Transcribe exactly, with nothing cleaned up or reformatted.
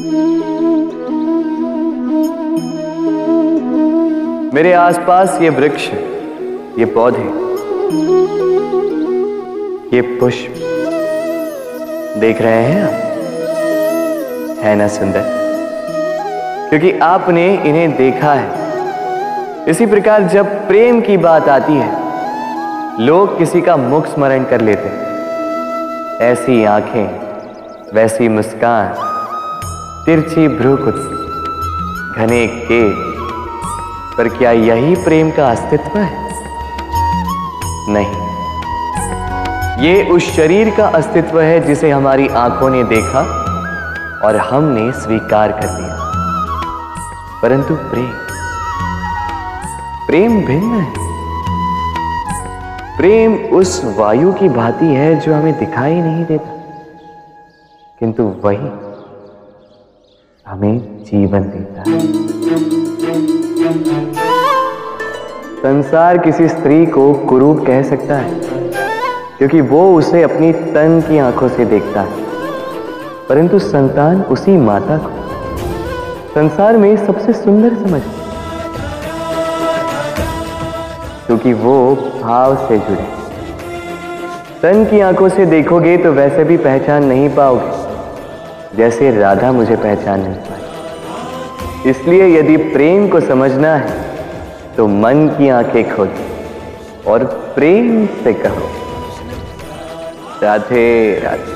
मेरे आसपास ये वृक्ष, ये पौधे, ये पुष्प देख रहे हैं आप, है ना सुंदर? क्योंकि आपने इन्हें देखा है। इसी प्रकार जब प्रेम की बात आती है, लोग किसी का मुख स्मरण कर लेते हैं। ऐसी आंखें, वैसी मुस्कान, तिरछी भ्रूकुटी, घने केश, पर क्या यही प्रेम का अस्तित्व है? नहीं, ये उस शरीर का अस्तित्व है जिसे हमारी आंखों ने देखा और हमने स्वीकार कर लिया। परंतु प्रेम प्रेम भिन्न है। प्रेम उस वायु की भांति है जो हमें दिखाई नहीं देता, किंतु वही हमें जीवन देता है। संसार किसी स्त्री को कुरूप कह सकता है क्योंकि वो उसे अपनी तन की आंखों से देखता है, परंतु संतान उसी माता को संसार में सबसे सुंदर समझती है, क्योंकि वो भाव से जुड़े। तन की आंखों से देखोगे तो वैसे भी पहचान नहीं पाओगे जैसे राधा मुझे पहचान नहीं पाई। इसलिए यदि प्रेम को समझना है तो मन की आंखें खोलो और प्रेम से कहो राधे राधे।